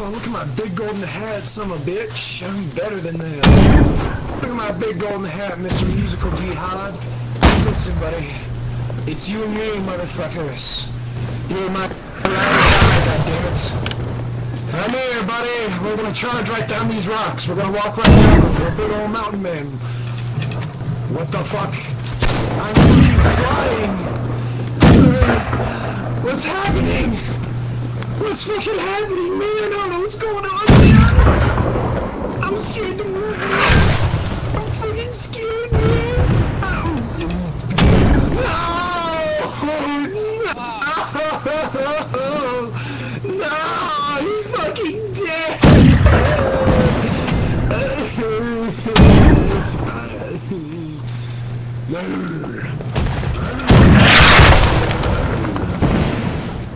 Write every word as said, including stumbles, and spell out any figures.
Oh, look at my big golden hat, son of a bitch. I'm better than that. Look at my big golden hat, Mister Musical Jihad. Listen, buddy. It's you and me, motherfuckers. You're my goddammit. Come here, buddy. We're gonna charge right down these rocks. We're gonna walk right down them. We're a big old mountain man. What the fuck? I'm flying. What's happening? What's fucking happening, man? I don't know what's going on, man. I'm scared to move, man. I'm fucking scared, man. Oh. No! No! He's fucking dead! No!